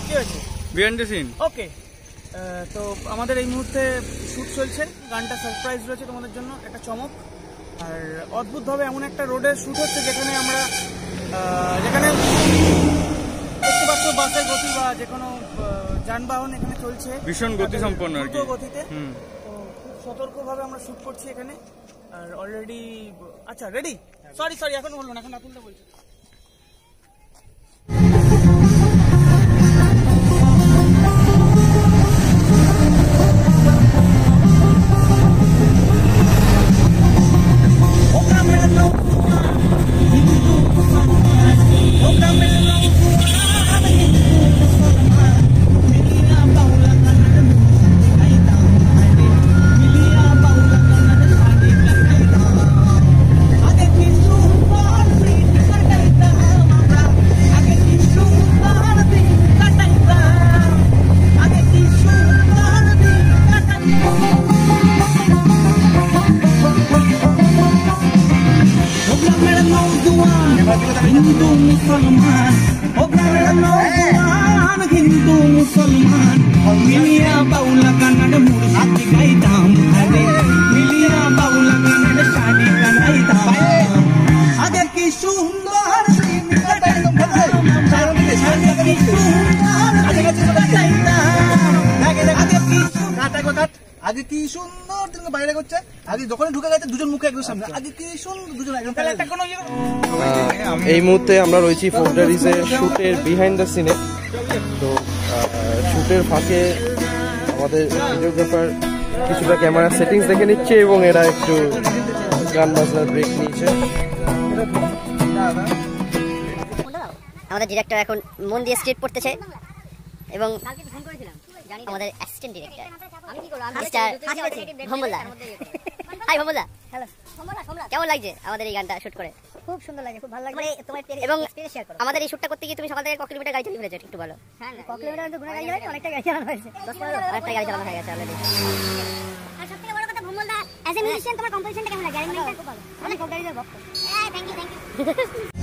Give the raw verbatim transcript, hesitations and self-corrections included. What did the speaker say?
কি হয়েছে? Behind the scene. ওকে, তো আমাদের এই মুহূর্তে শ্যুট চলছে, গানটা সারপ্রাইজ রয়েছে তোমাদের জন্য, একটা চমক। আর অদ্ভুতভাবে এমন একটা রোডের শ্যুট হচ্ছে যেখানে আমরা যেখানে দেখতে পাচ্ছ বাসের গতি বা যে কোনো যানবাহন এখানে চলছে ভীষণ গতি সম্পন্ন আর কি, গতিতে। তো খুব সতর্কভাবে আমরা শ্যুট করছি এখানে। আর অলরেডি আচ্ছা রেডি, সরি সরি এখন বলবো না, এখন আপনাদের বলছি। हिंदू मुसलमान हिंदू मुसलमान मिलिया बाउला कन्नड़ मुर्शिद गाइदाम अरे मिलिया बाउला कन्नड़ शादी गाइदाम आगे की सुंदर दिन कटाइदाम आगे की सुंदर आगे की काटा को काट আগে কি সুন্দর তুমি বাইরে করছে, আগে যখন ঢুকে গেছে দুজন মুখে একদম সামনে, আগে কি সুন্দর দুজন একদম। এই মুহূর্তে আমরা রয়েছি ফোর্ডারিজের শুটের বিহাইন্ড দ্য সিনে। তো শুটের ফাঁকে আমাদের ভিডিওগ্রাফার কিছুটা ক্যামেরা সেটিংস দেখে নিচ্ছে এবং এরা একটু গান বাজনার ব্রেক নিয়েছে। আমাদের ডিরেক্টর এখন মন দিয়ে স্ক্রিপ্ট পড়তেছে এবং আমাদের অ্যাসিস্ট্যান্ট ডিরেক্টর মিস্টার ভম্বলদা। হাই ভম্বলদা, হ্যালো ভম্বলদা, কেমন লাগছে আমাদের এই গানটা শুট করে? খুব সুন্দর লাগে, খুব ভালো লাগে। তোমার এবং আমাদের এই শুটটা করতে গিয়ে তুমি সকাল থেকে ক কিলোমিটার গাড়ি চালিয়ে ফেলেছো, একটু বলো। হ্যাঁ, ক কিলোমিটার তো ঘুরে গাড়ি চালানো, অনেকটা গাড়ি চালানো হয়েছে, দশ পনেরো অনেকটা গাড়ি চালানো হয়ে গেছে অলরেডি। আর সবথেকে বড় কথা ভম্বলদা, অ্যাজ এ মিউজিশিয়ান তোমার কম্পোজিশনটা কেমন লাগে? গাড়ি খুব ভালো, অনেক গাড়িতে ভক্ত। Thank you thank you.